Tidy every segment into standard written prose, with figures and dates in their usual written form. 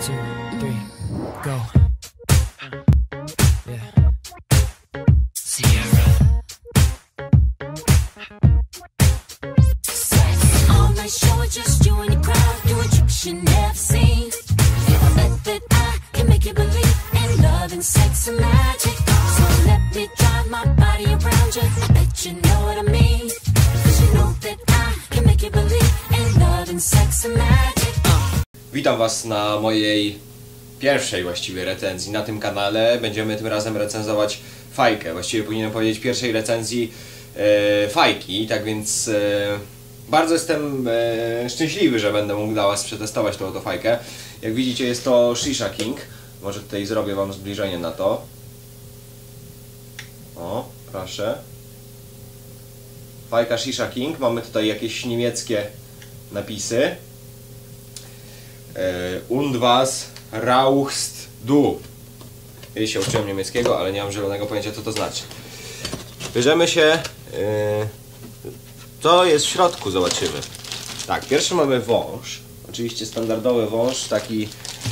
2, 3, go. Yeah. Sierra. All night show is just you and your crowd doing tricks you never seen. I bet that I can make you believe in love and sex and magic. So let me drive my body around you. I bet you know what I mean. 'Cause you know that I can make you believe in love and sex and magic. Witam Was na mojej pierwszej właściwie recenzji na tym kanale. Będziemy tym razem recenzować fajkę. Właściwie powinienem powiedzieć pierwszej recenzji fajki. Tak więc bardzo jestem szczęśliwy, że będę mógł dla Was przetestować tą oto fajkę. Jak widzicie, jest to Shisha King. Może tutaj zrobię Wam zbliżenie na to. O, proszę. Fajka Shisha King. Mamy tutaj jakieś niemieckie napisy. Und was rauchst du? Ja się uczyłem niemieckiego, ale nie mam zielonego pojęcia, co to znaczy. Bierzemy się, co jest w środku, zobaczymy. Tak, pierwszy mamy wąż. Oczywiście standardowy wąż, taki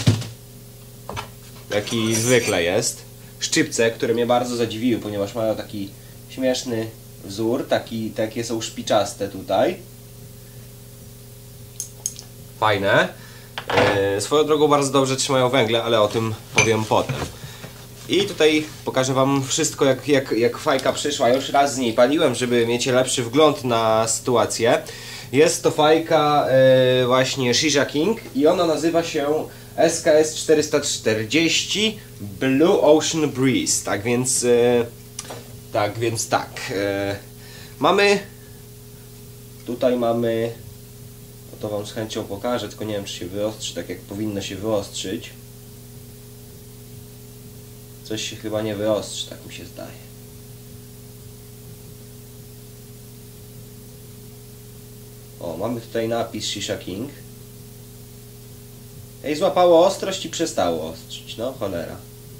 jaki zwykle jest. Szczypce, które mnie bardzo zadziwiły, ponieważ mają taki śmieszny wzór, takie są szpiczaste tutaj. Fajne. Swoją drogą bardzo dobrze trzymają węgle, ale o tym powiem potem. I tutaj pokażę Wam wszystko, jak fajka przyszła. Już raz z niej paliłem, żeby mieć lepszy wgląd na sytuację. Jest to fajka właśnie Shisha King i ona nazywa się SKS 440 Blue Ocean Breeze. Tak więc mamy tutaj to Wam z chęcią pokażę, tylko nie wiem, czy się wyostrzy tak, jak powinno się wyostrzyć. Coś się chyba nie wyostrzy, tak mi się zdaje. O, mamy tutaj napis Shisha King. I złapało ostrość i przestało ostrzyć. No, cholera.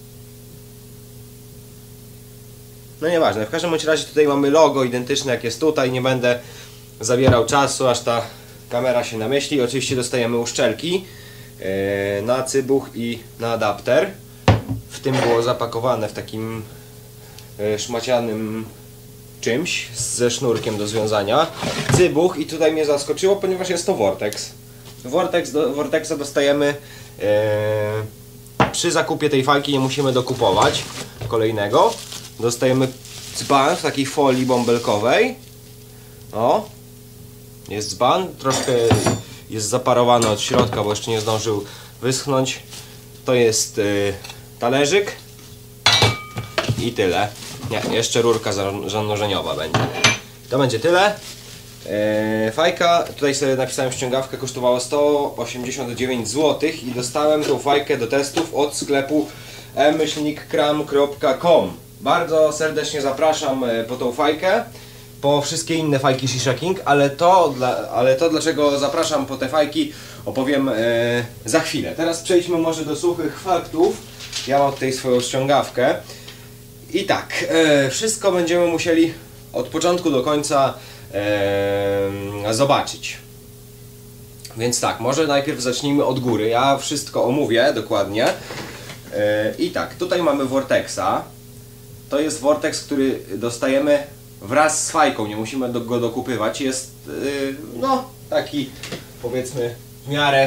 No nieważne, w każdym bądź razie tutaj mamy logo identyczne jak jest tutaj. Nie będę zabierał czasu, aż ta kamera się namyśli. Oczywiście dostajemy uszczelki na cybuch i na adapter. W tym było zapakowane w takim szmacianym czymś ze sznurkiem do związania. Cybuch i tutaj mnie zaskoczyło, ponieważ jest to Vortex. Vortexa dostajemy przy zakupie tej fajki, nie musimy dokupować kolejnego. Dostajemy dzban w takiej folii bąbelkowej. O! Jest dzban, troszkę jest zaparowany od środka, bo jeszcze nie zdążył wyschnąć. To jest talerzyk i tyle. Nie, jeszcze rurka zanurzeniowa będzie. To będzie tyle. Fajka, tutaj sobie napisałem ściągawkę, kosztowała 189 zł i dostałem tą fajkę do testów od sklepu e-kram.com. Bardzo serdecznie zapraszam po tą fajkę, po wszystkie inne fajki Shisha King, ale to dlaczego zapraszam po te fajki opowiem za chwilę. Teraz przejdźmy może do suchych faktów. Ja mam tutaj swoją ściągawkę. I tak, wszystko będziemy musieli od początku do końca zobaczyć. Więc tak, może najpierw zacznijmy od góry. Ja wszystko omówię dokładnie. I tak, tutaj mamy Vortexa. To jest Vortex, który dostajemy wraz z fajką, nie musimy go dokupywać. Jest no taki, powiedzmy, w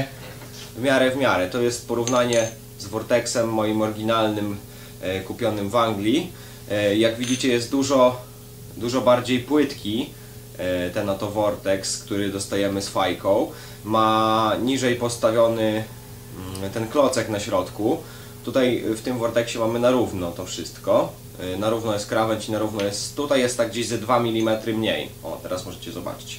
miarę. To jest porównanie z Vortexem moim oryginalnym, kupionym w Anglii. Jak widzicie, jest dużo bardziej płytki ten oto Vortex, który dostajemy z fajką. Ma niżej postawiony ten klocek na środku. Tutaj w tym Vortexie mamy na równo to wszystko. Na równo jest krawędź i na równo jest... Tutaj jest tak gdzieś ze 2 mm mniej. O, teraz możecie zobaczyć.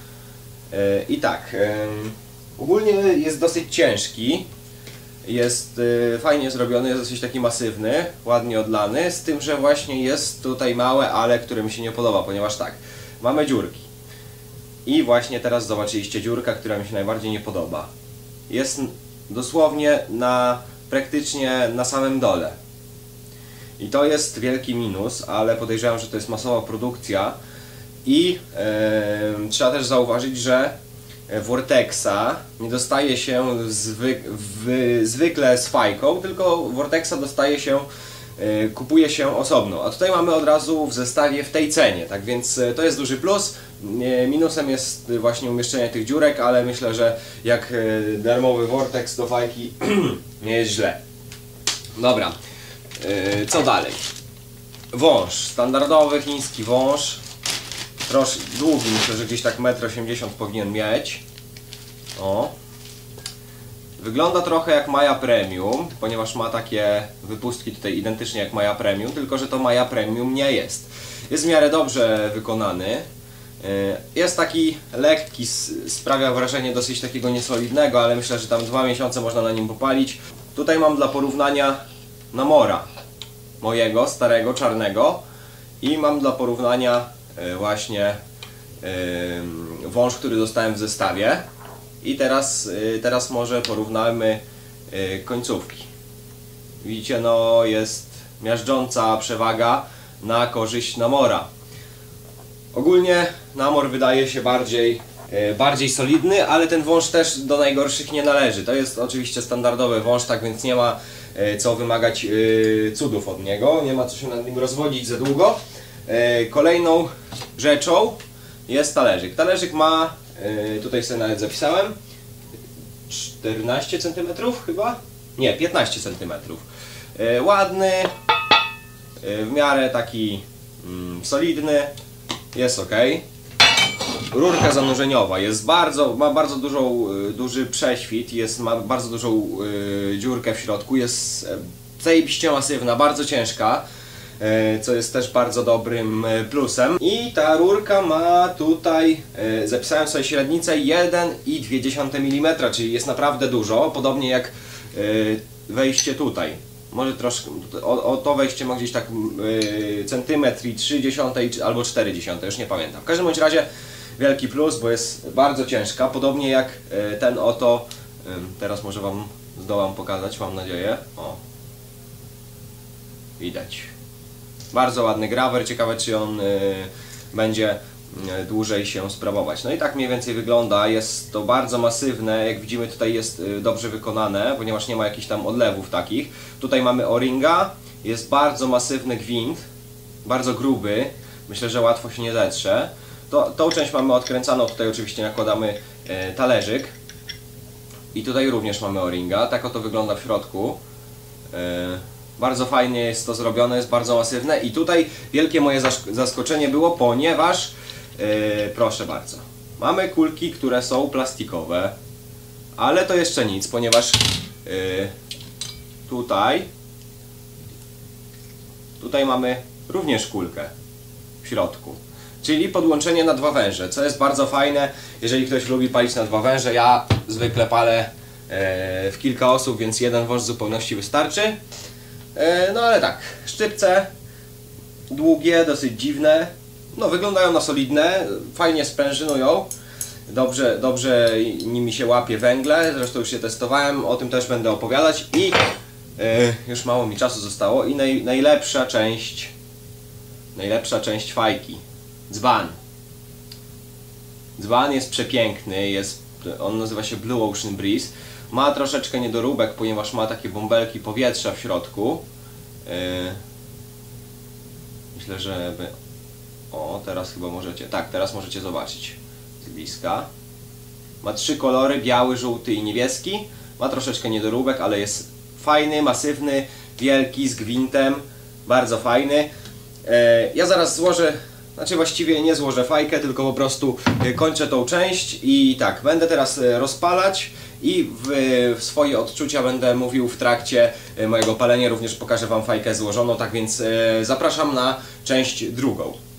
I tak, ogólnie jest dosyć ciężki. Jest fajnie zrobiony, jest dosyć taki masywny, ładnie odlany. Z tym, że właśnie jest tutaj małe ale, które mi się nie podoba, ponieważ tak, mamy dziurki. I właśnie teraz zobaczyliście dziurka, która mi się najbardziej nie podoba. Jest dosłownie praktycznie na samym dole. I to jest wielki minus, ale podejrzewam, że to jest masowa produkcja. I trzeba też zauważyć, że Vortexa nie dostaje się zwykle z fajką, tylko Vortexa dostaje się, kupuje się osobno. A tutaj mamy od razu w zestawie w tej cenie, tak więc to jest duży plus. Minusem jest właśnie umieszczenie tych dziurek, ale myślę, że jak darmowy Vortex do fajki nie jest źle. Dobra, co dalej? Wąż, standardowy chiński wąż. Troszkę długi, myślę, że gdzieś tak 1,80 m powinien mieć. O. Wygląda trochę jak Maya Premium, ponieważ ma takie wypustki tutaj identycznie jak Maya Premium, tylko że to Maya Premium nie jest. Jest w miarę dobrze wykonany. Jest taki lekki, sprawia wrażenie dosyć takiego niesolidnego, ale myślę, że tam 2 miesiące można na nim popalić. Tutaj mam dla porównania Namora, mojego starego, czarnego, i mam dla porównania właśnie wąż, który dostałem w zestawie. I teraz może porównamy końcówki. Widzicie, no jest miażdżąca przewaga na korzyść Namora. Ogólnie Namor wydaje się bardziej solidny, ale ten wąż też do najgorszych nie należy. To jest oczywiście standardowy wąż, tak więc nie ma co wymagać cudów od niego, nie ma co się nad nim rozwodzić za długo. Kolejną rzeczą jest talerzyk. Talerzyk ma, tutaj sobie nawet zapisałem, 14 cm chyba? Nie, 15 cm. Ładny, w miarę taki solidny, jest ok. Rurka zanurzeniowa jest ma bardzo duży prześwit, ma bardzo dużą dziurkę w środku, jest zajebiście masywna, bardzo ciężka, co jest też bardzo dobrym plusem. I ta rurka ma tutaj, zapisałem sobie średnicę 1,2 mm, czyli jest naprawdę dużo, podobnie jak wejście tutaj. Może troszkę, o to wejście ma gdzieś tak centymetr i 0,3 albo 0,4, już nie pamiętam. W każdym bądź razie wielki plus, bo jest bardzo ciężka, podobnie jak ten oto, teraz może Wam zdołam pokazać, mam nadzieję. O, widać. Bardzo ładny grawer, ciekawe czy on będzie dłużej się sprawować. No i tak mniej więcej wygląda, jest to bardzo masywne, jak widzimy tutaj jest dobrze wykonane, ponieważ nie ma jakichś tam odlewów takich. Tutaj mamy o-ringa, jest bardzo masywny gwint, bardzo gruby, myślę, że łatwo się nie zetrze. Tą część mamy odkręcaną, tutaj oczywiście nakładamy talerzyk i tutaj również mamy o-ringa, tak oto wygląda w środku. Bardzo fajnie jest to zrobione, jest bardzo masywne i tutaj wielkie moje zaskoczenie było, ponieważ proszę bardzo, mamy kulki, które są plastikowe, ale to jeszcze nic, ponieważ tutaj mamy również kulkę w środku, czyli podłączenie na 2 węże, co jest bardzo fajne, jeżeli ktoś lubi palić na 2 węże. Ja zwykle palę w kilka osób, więc jeden wąż w zupełności wystarczy. No ale tak, szczypce długie, dosyć dziwne, no wyglądają na solidne, fajnie sprężynują, dobrze nimi się łapie węgle, zresztą już je testowałem, o tym też będę opowiadać. I już mało mi czasu zostało. I najlepsza część fajki, dzban. Dzban jest przepiękny, on nazywa się Blue Ocean Breeze. Ma troszeczkę niedoróbek, ponieważ ma takie bąbelki powietrza w środku. Myślę, że... O, teraz chyba możecie... Tak, teraz możecie zobaczyć z bliska. Ma 3 kolory, biały, żółty i niebieski. Ma troszeczkę niedoróbek, ale jest fajny, masywny, wielki, z gwintem. Bardzo fajny. Ja zaraz złożę... Znaczy właściwie nie złożę fajkę, tylko po prostu kończę tą część i tak, będę teraz rozpalać i w swoje odczucia będę mówił w trakcie mojego palenia, również pokażę Wam fajkę złożoną, tak więc zapraszam na część drugą.